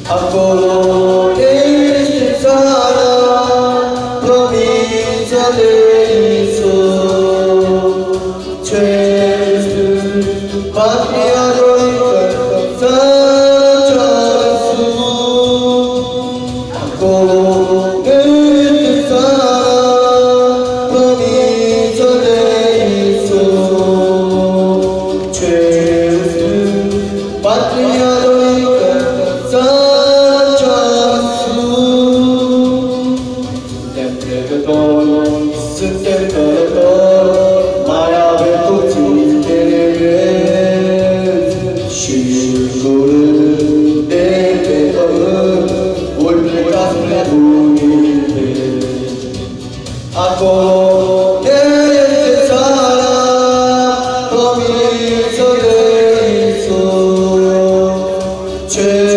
acolo este țara, provința de Iisus. Cel Sfânt, patria dorită, țara sus. Acolo este țara, provința de Iisus. Cel Sfânt, patria dorită, țara sus. Suntem trecători, suntem călători, mai avem puțin de vieți și curând de pe pământ voi pleca spre Unite. Acolo este țara, provința de Iisus.